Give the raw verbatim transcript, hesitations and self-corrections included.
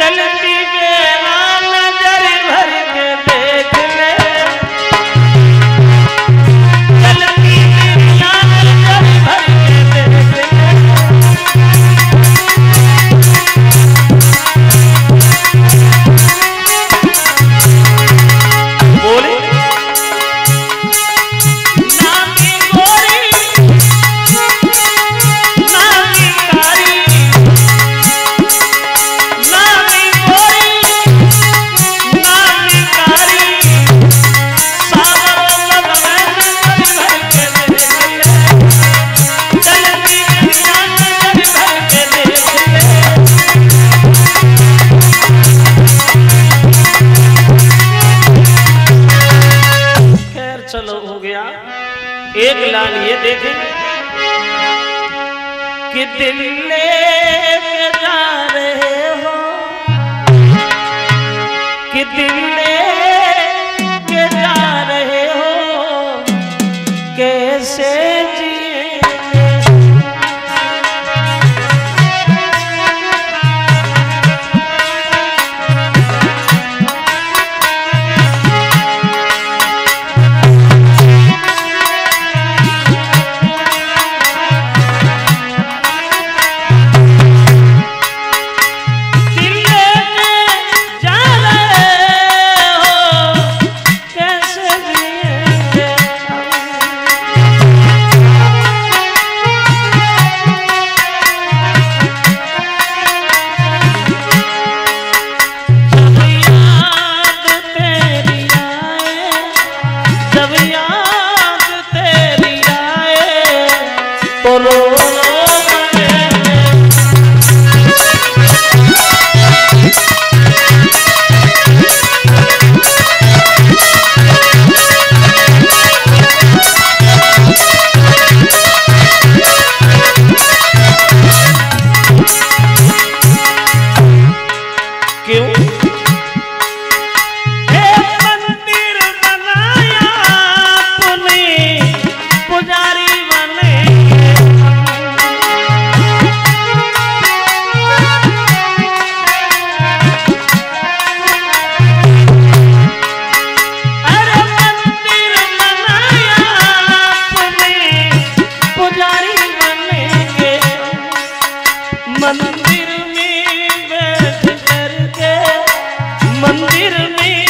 चलती बेरा नजर भर के देख ले, चलती बेरा नजर भर के देख ले। बोले नामी गोरी नामी कारी, नामी गोरी नामी कारी, सागर में नजर भर के देख ले, चलती बेरा नजर भर के देख ले। खैर चलो हो गया। एक लाइन ये देखें कि दिल लेके जा रहे हो, कि दिल लेके जा रहे हो, कैसे जिएंगे। दिल लेके जा रहे हो, कैसे जिएंगे। जब याद तेरी आए, जब याद तेरी आए, तो रो रो मरेंगे। क्यों? एक मंदिर बनाया तूने, पुजारी बनेंगे हम। अरे मंदिर बनाया तूने, पुजारी बनेंगे हम। मंदिर में बैठ करके, मंदिर में